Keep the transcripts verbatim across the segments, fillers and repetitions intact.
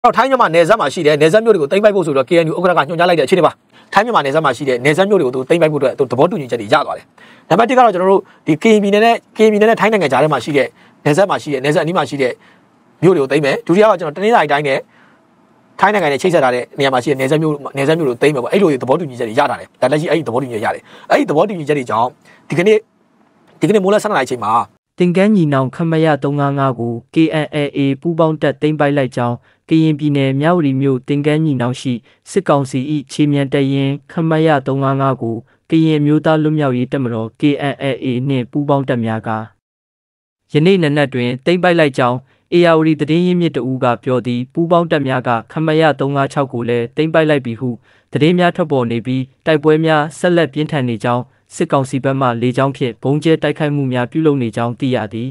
ထိုင်းမြန်မာနယ်စပ်မှာရှိတဲ့နယ်စပ်မြို့တွေကိုတိမ့်ပိုက်ဖို့ဆိုတော့ K N U ဥက္ကဋ္ဌကညွှန်ကြားလိုက်တဲ့အချိန်တွေပါထိုင်းမြန်မာနယ်စပ်မှာရှိတဲ့နယ်စပ်မြို့တွေကိုသူတိမ့်ပိုက်ဖို့အတွက်သူသဘောတူညီချက်တွေရသွားတယ်။နံပါတ်တစ်ကတော့ကျွန်တော်တို့ဒီ K N P နဲ့ K N P နဲ့ထိုင်းနိုင်ငံကြားထဲမှာရှိတဲ့နယ်စပ်မှာရှိတဲ့နယ်စပ်အနီးမှာရှိတဲ့မြို့တွေကိုတိမ့်မယ်ဒုတိယကကျွန်တော်တနင်္လာရီတိုင်းနဲ့ထိုင်းနိုင်ငံနဲ့ချိတ်ဆက်ထားတဲ့နေရာမှာရှိတဲ့နယ်စပ်မြို့နယ်စပ်မြို့တွေကိုတိမ့်မယ်ပေါ့အဲ့လိုသဘောတူညီချက်တွေရတာတယ်ဒါလက်ရှိအဲ့ဒီသဘောတူညီချက်ရတယ်အဲ့ဒီသဘောတူညီချက်တွေကြောင့်ဒီကနေ့ဒီကနေ့မိုးလဆန်းလာတဲ့အချိန်မှာတင်ကန်းညီနောင်ခမရ၃၅၅ကို K N L A ပူးပေါင်းတပ်သိမ်းပိုက်လိုက်ကြောင်းကရင်ပြည်နယ်မြဝတီမြို့တင်ကန်းညီနောင်ရှိစစ်ကောင်စီ၏ခြေမြန်တရင်ခမရ၃၅၅ကိုကရင်မျိုးသားလွတ်မြောက်ရေးတပ်မတော် K N L A နှင့်ပူးပေါင်းတပ်များကယနေ့နံနက်တွင်သိမ်းပိုက်လိုက်ကြောင်းအေယာဝတီသတင်းရင်းမြစ်တဦးကပြောသည်ပူးပေါင်းတပ်များကခမရ၃၅၆ကိုလည်းသိမ်းပိုက်လိုက်ပြီဟုသတင်းများထွက်ပေါ်နေပြီးတိုက်ပွဲများဆက်လက်ပြင်းထန်နေကြောင်းစစ်ကောင်စီဘက်မှလေကြောင်းဖြင့်ဘုံကျဲတိုက်ခိုက်မှုများပြုလုပ်နေကြောင်းသိရသည်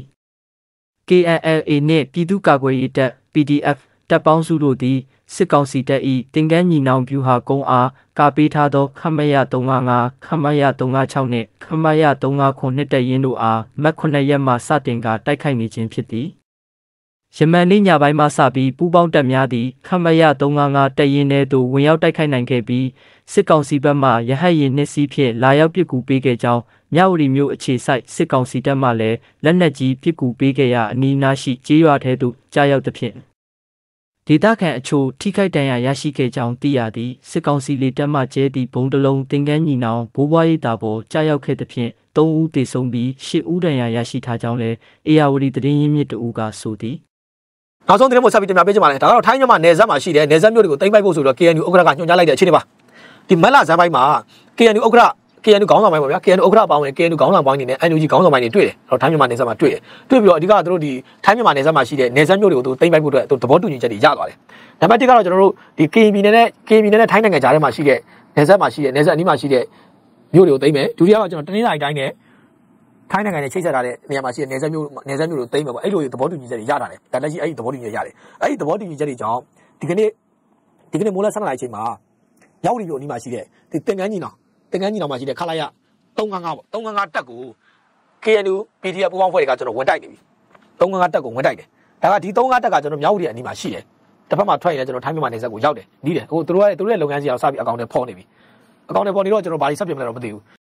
K N L A နှင့်ပြည်သူ့ကာကွယ်ရေးတပ် P D F တပ်ပေါင်းစုတို့သည်စစ်ကောင်စီတပ်၏တင်ကန်းညီနောင်ပြူဟာကုန်းအားကာပေးထားသောခမရ၃၅၅ခမရ၃၅၆နှင့်ခမရ၃၅၇နှစ်တပ်ရင်းတို့အားမတ်ခုနှစ်ရက်မှစတင်ကတိုက်ခိုက်နေခြင်းဖြစ်သည်ယမန်နေ့ညပိုင်းမှစပြီးပူးပေါင်းတပ်များသည့်ခမရ၃၅၅တပ်ရင်းထဲသို့ဝင်ရောက်တိုက်ခိုက်နိုင်ခဲ့ပြီးစစ်ကောင်စီဘက်မှရဟတ်ယာဉ်နှစ်စီးဖြင့်လာရောက်ပစ်ကူပေးခဲ့ကြောင်းမြဝတီမြို့အခြေစိုက်စစ်ကောင်စီတပ်မှလည်းလက်နက်ကြီးပစ်ကူပေးခဲ့ရာအနီးအနားရှိကျေးရွာထဲသို့ကြားရောက်သဖြင့်ဒေသခံအချို့ထိခိုက်ဒဏ်ရာရရှိခဲ့ကြောင်းသိရသည်စစ်ကောင်စီလေတပ်မှကျဲသည့်ဘုံတလုံးတင်ကန်းညီနောင်ဘိုးဘွားရိပ်သာပေါ်ကြားရောက်ခဲ့သဖြင့်၃ဦးသေဆုံးပြီး၈ဦးဒဏ်ရာရရှိထားကြောင်းလည်းအေယာဝတီသတင်းရင်းမြစ်တဦးကဆိုသည်နောက်ဆုံးသတင်းပေါ်ဆက်ပြီးတင်ပြပေးချင်ပါတယ်ဒါကတော့ထိုင်းမြန်မာနယ်စပ်မှာရှိတဲ့နယ်စပ်မြို့တွေကိုတိမ့်ပိုက်ဖို့ဆိုတော့ K N U ဥက္ကဋ္ဌကညွှန်ကြားလိုက်တဲ့အချိန်တွေပါဒီမက်လာဇန်ပိုင်းမှာ K N U ဥက္ကဋ္ဌ K N U ခေါင်းဆောင်ပိုင်းပေါ့ဗျာ K N U ဥက္ကဋ္ဌပေါင်းဝင် K N U ခေါင်းဆောင်ပိုင်းနေနဲ့ N U G ခေါင်းဆောင်ပိုင်းနေတွေ့တယ်တော့ထိုင်းမြန်မာနယ်စပ်မှာတွေ့တယ်တွေ့ပြီးတော့အဓိကသူတို့ဒီထိုင်းမြန်မာနယ်စပ်မှာရှိတဲ့နယ်စပ်မြို့တွေကိုသူတိမ့်ပိုက်ဖို့အတွက်သူသဘောတူညီချက်တွေရသွားတယ်နံပါတ်တစ်ကတော့ကျွန်တော်တို့ဒီ K N P နဲ့ K N P နဲ့ထိုင်းနိုင်ငံကြားထဲမှာရှိတဲ့နယ်စပ်မှာရှိတဲ့နယ်စပ်အနီးမှာရှိတဲ့မြို့တွေကိုတိမ့်မယ်ဒုတိယကကျွန်တော်တနင်္လာရီတိုင်းနဲ့ထိုင်းနိုင်ငံနဲ့ချိတ်ဆက်ထားတဲ့နေရာမှာရှိတဲ့နယ်စပ်မြို့နယ်စပ်မြို့တွေကိုတိမ့်မယ်ပေါ့အဲ့လိုသဘောတူညီချက်တွေရတာတယ်ဒါလက်ရှိအဲ့ဒီသဘောတူညီချက်ရတယ်အဲ့ဒီသဘောတူညီချက်တွေကြောင့်ဒီကနေ့ဒီကနေ့မိုးလဆန်းလာတဲ့အချိန်မှာရောက်ရီမြို့အနီးမှာရှိတဲ့ဒီတင်ကန်းကြီးနောင်တင်ကန်းကြီးနောင်မှာရှိတဲ့ခလာရ၃၅၅ပေါ့၃၅၅တက်ကို K N U P D F ပူးပေါင်းဖွဲ့တွေကကျွန်တော်ဝင်တိုက်နေပြီ၃၅၅တက်ကိုဝင်တိုက်တယ်ဒါကဒီ၃၅တက်ကကျွန်တော်မြောက်ရီအနီးမှာရှိတယ်တစ်ဖက်မှာထွက်ရင်လည်းကျွန်တော်ထိုင်းမြန်မာနယ်စပ်ကိုရောက်တယ်နီးတယ်ဟိုသူတို့ရဲ့သူတို့ရဲ့လုပ်ငန်းစီအောင်စပြီးအကောင့်တွေဖော်နေပြီအကောင့်တွေဖော်နေတော့ကျွန်တော်ဘာတွေဆက်ပြမလဲတော့မသိဘူး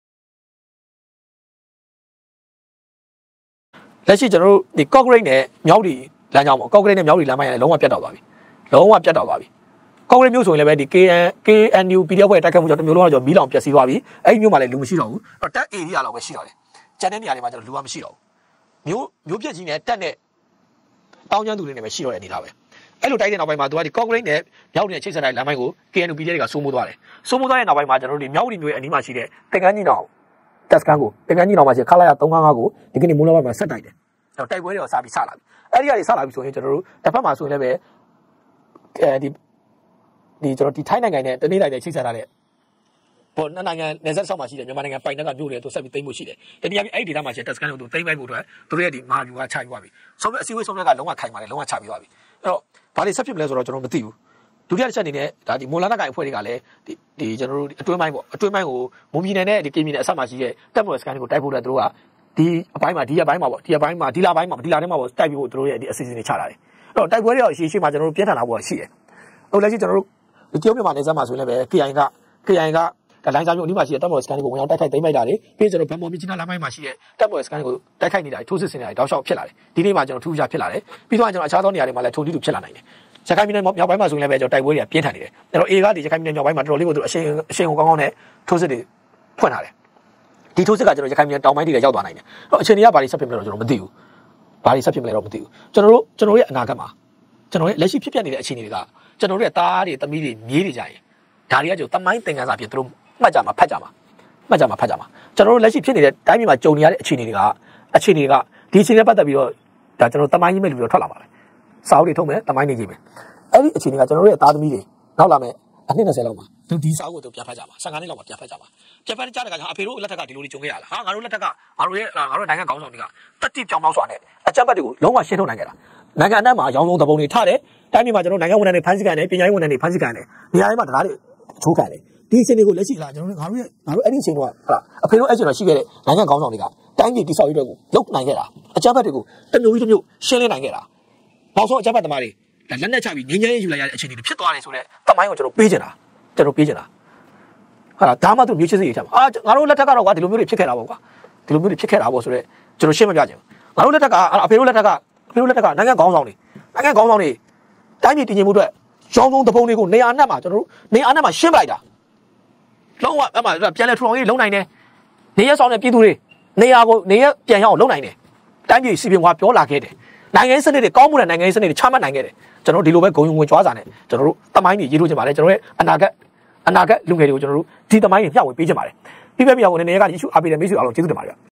လက်ရှိကျွန်တော်တို့ဒီ Concrete နဲ့မြောက်ရီလမ်းကြောင်းပေါ့ Concrete နဲ့မြောက်ရီလမ်းပိုင်းကလည်းလုံးဝပြတ်တောက်သွားပြီလုံးဝပြတ်တောက်သွားပြီ Concrete မျိုးဆိုရင်လည်းပဲဒီ K N U P D F ဖွဲ့တိုက်ခိုက်မှုကြောင့်တမျိုးလုံးတော့ကျွန်တော်မီးလောင်ပျက်စီးသွားပြီအဲ့ဒီမျိုးမှာလည်းလူမရှိတော့ဘူးအဲ့တက် area လောက်ပဲရှိတော့တယ်ကျန်တဲ့နေရာတွေမှာကျွန်တော်လူမရှိတော့ဘူးမျိုးမျိုးပြက်ကြီးနဲ့တက်နဲ့တောင်းကျမ်းသူတွေနဲ့ပဲရှိတော့တဲ့အနေထားပဲအဲ့လိုတိုက်တဲ့နောက်ပိုင်းမှာသူကဒီ Concrete နဲ့မြောက်ရီနဲ့ချိတ်ဆက်တဲ့လမ်းပိုင်းကို K N U P D F တွေကစိုးမိုးသွားတယ်စိုးမိုးသွားတဲ့နောက်ပိုင်းမှာကျွန်တော်တို့ဒီမြောက်ရီမျိုးရဲ့အနီးမှာရှိတဲ့တင်ကန်းကြီးနောင်တက်စကန်ကိုတင်ကန်းကြီးနောင်မှာရှိခလာရ၃၅၅ကိုဒီကနေ့မိုးလပိုင်းမှာဆက်တိုက်တယ်တော့တိုက်ပွဲတွေတော့စပြီးစလာပြီအဲ့ဒီကနေစလာပြီဆိုရင်ကျွန်တော်တို့တစ်ဖက်မှာဆိုရင်လည်းပဲအဲဒီဒီကျွန်တော်ဒီထိုင်းနိုင်ငံနဲ့တနေ့တိုင်းနဲ့ချိတ်ဆက်ထားတဲ့ပေါ်နိုင်ငံနယ်စပ်ဆောက်မှာရှိတယ်မြန်မာနိုင်ငံပိုင်နက်ကမြို့တွေသူဆက်ပြီးသိမ်းဖို့ရှိတယ်တနည်းအားဖြင့်အဲ့ဒီဒေသမှာရှိတဲ့တက်စကန်ကိုသူသိမ်းပိုက်ဖို့အတွက်သူတို့ရဲ့ဒီမဟာဗျူဟာချပြီးသွားပြီဆုံးဖြတ်အစည်းအဝေးဆုံးဖြတ်ကလုံးဝခိုင်ပါတယ်လုံးဝချပြီးသွားပြီအဲ့တော့ဘာတွေဆက်ဖြစ်မလဲဆိုတော့ကျွန်တော်မသိဘူးဒုတိယတစ်ချက်အနေနဲ့ဒါဒီမွန်လာနာကိုင်အဖွဲ့တွေကလည်းဒီဒီကျွန်တော်တို့အတွင်းပိုင်းပေါ့အတွင်းပိုင်းကိုမွန်ပြည်နယ်နဲ့ဒီကင်းပြည်နယ်အဆက်မှာရှိတဲ့တက်မတော်စကန်ကိုတိုက်ဖို့အတွက်သူတို့ကဒီအပိုင်းမှာဒီအပိုင်းမှာပေါ့ဒီအပိုင်းမှာဒီလာပိုင်းမှာဒီလာထဲမှာပေါ့တိုက်ပြီးဖို့သူတို့ရဲ့ဒီအစီအစဉ်တွေချတာတယ်အဲ့တော့တိုက်ပွဲတွေရောရှေ့ရှေ့မှာကျွန်တော်တို့ပြင်းထန်လာဖို့ရှိတယ်ဟုတ်လက်ရှိကျွန်တော်တို့ဒီတရုတ်မြန်မာနယ်စပ်မှာဆိုရင်လည်းပဲ K I က K I ကလိုင်းစားမျိုးအနီးမှာရှိတဲ့တပ်မတော်စကန်ကိုဝင်ရောက်တိုက်ခိုက်သိမ်းပိုက်တာတွေပြီးကျွန်တော်ဗန်မော်မြစ်ကြီးနားလမ်းပိုင်းမှာရှိတဲ့တပ်မတော်စကန်ကိုတိုက်ခိုက်နေတာထိုးစစ်ဆင်နေတာတောက်လျှောက်ဖြစ်လာတယ်ဒီနေ့မှာကျွန်တော်ထူးခြားဖြစ်လာတယ်ပြီးတော့ကျွန်တော်အခြားသောနေရာတွေမှာလည်းထိုးတီးတူဖြစ်လာနိုင်တယ်ရခိုင်ပြည်နယ်မြောက်ပိုင်းမှာဆိုရင်လည်းပဲကျွန်တော်တိုက်ပွဲတွေကပြင်းထန်နေတယ်အဲ့တော့ A ကဒီရခိုင်ပြည်နယ်မြောက်ပိုင်းမှာတော်တော်လေးကိုသူအရှိန်အရှိန်ကိုကောင်းကောင်းနဲ့ထိုးစစ်တွေဖွင့်ထားတယ်ဒီထိုးစစ်ကကျွန်တော်ရခိုင်ပြည်နယ်တောင်ပိုင်းတွေရောက်သွားနိုင်တယ်အဲ့တော့အချိန်တွေကဘာတွေဆက်ဖြစ်မလဲတော့ကျွန်တော်မသိဘူးဘာတွေဆက်ဖြစ်မလဲတော့မသိဘူးကျွန်တော်တို့ကျွန်တော်ရဲ့အနာဂတ်မှာကျွန်တော်ရဲ့လက်ရှိဖြစ်ပျက်နေတဲ့အခြေအနေတွေကကျွန်တော်တို့ရဲ့သားတွေသမီးတွေမြေးတွေကြရင်ဒါတွေကကျွန်တော်တမိုင်းသင်ခန်းစာဖြစ်သူတို့မှတ်ကြမှာဖတ်ကြမှာမှတ်ကြမှာဖတ်ကြမှာကျွန်တော်တို့လက်ရှိဖြစ်နေတဲ့တိုင်းပြည်မှာကြုံနေရတဲ့အခြေအနေတွေကအခြေအနေကဒီအခြေအနေနဲ့ပတ်သက်ပြီးတော့ဒါကျွန်တော်တမိုင်းကြီးမဲ့လူတွေထွက်လာပါမယ်စာအုပ်တွေထုတ်မယ်တမိုင်းနေကြီးမယ်အဲ့ဒီအခြေအနေကကျွန်တော်တို့ရဲ့သားသမီးတွေနောက်လာမယ်အနှစ်၂၀လောက်မှာသူဒီစာအုပ်ကိုသူပြန်ဖတ်ကြမှာ၁၅နှစ်လောက်မှာပြန်ဖတ်ကြမှာပြန်ဖတ်ကြတဲ့အခါကျအဖေတို့လက်ထက်ကဒီလိုတွေကြုံခဲ့ရလားဟာငါတို့လက်ထက်ကငါတို့ရဲ့ငါတို့နိုင်ငံကောင်းဆောင်တွေကတက်တိပြောင်ပြောင်းစွာနဲ့အကြမ်းဖက်တွေကိုလုံးဝရှင်းထုတ်နိုင်ကြတာနိုင်ငံအနှံ့မှာရောင်းလုံးသဘုံတွေထားတယ်တိုင်းပြည်မှာကျွန်တော်နိုင်ငံဝန်ထမ်းတွေဖမ်းဆီးခံတယ်ပညာရေးဝန်ထမ်းတွေဖမ်းဆီးခံတယ်နေရာတွေမှာတရားတွေချိုးခံတယ်ဒီအချိန်တွေကိုလက်ရှိလာကျွန်တော်တို့ငါတို့ရဲ့ငါတို့အဲ့ဒီအချိန်ကဟုတ်လားအဖေတို့အဲ့ချိန်မှာရှိခဲ့တဲ့နိုင်ငံကောင်းဆောင်တွေကတိုင်းပြည်တိဆောက်ရေးတွေကိုလုပ်နိုင်ခဲ့တာအကြမ်းဖက်တွေကိုတမျိုးပြီးတမျိုးရှင်းလင်းနိုင်ခဲ့တာနောက်ဆုံးအကြမ်းဖက်သမားတွေလက်နဲ့ချပြီးငင်းငင်းယူလိုက်ရတဲ့အချိန်တွေဖြစ်သွားတယ်ဆိုတော့တမိုင်းကိုကျွန်တော်ပေးချင်တာကျွန်တော်ပေးချင်တာဟာဒါမှသူမျိုးချစ်စိတ်ရချမှာအာငါတို့လက်ထက်ကတော့ကွာဒီလိုမျိုးတွေဖြစ်ခဲ့တာပေါ့ကွာဒီလိုမျိုးတွေဖြစ်ခဲ့တာပေါ့ဆိုတော့ကျွန်တော်ရှင်းမပြချင်ဘူးငါတို့လက်ထက်ကအဖေတို့လက်ထက်ကအဖေတို့လက်ထက်ကနိုင်ငံခေါင်းဆောင်တွေနိုင်ငံခေါင်းဆောင်တွေတိုင်းပြည်တည်ငြိမ်မှုအတွက်ရောင်းဆုံးတပုံတွေကိုနေရာအနှံ့မှာကျွန်တော်တို့နေရာအနှံ့မှာရှင်းပလိုက်တာလုံးဝအမှပြန်လဲထူထောင်ရေးလုံနိုင်တယ်နေရဆောင်တဲ့ပြည်သူတွေနေရာကိုနေရပြန်ရအောင်လုံနိုင်တယ်တိုင်းပြည်စီပင်ကွာပြောလာခဲ့တယ်နိုင်ငံစနစ်တွေကောင်းမှုတဲ့နိုင်ငံစနစ်တွေချမှတ်နိုင်ခဲ့တယ်ကျွန်တော်ဒီလိုပဲဂုဏ်ယူဝင်ကြွားစာနဲ့ကျွန်တော်တို့တမိုင်းတွေရေးလို့ချင်ပါတယ်ကျွန်တော်ရဲ့အနာဂတ်အနာဂတ်လူငယ်တွေကိုကျွန်တော်တို့ဒီတမိုင်းတွေမျှဝေပေးချင်ပါတယ်ပြီးပဲမြောက်ကိုနေနေကနေ issue အားပေးတဲ့မိတ်ဆွေအားလုံးကျေးဇူးတင်ပါတယ်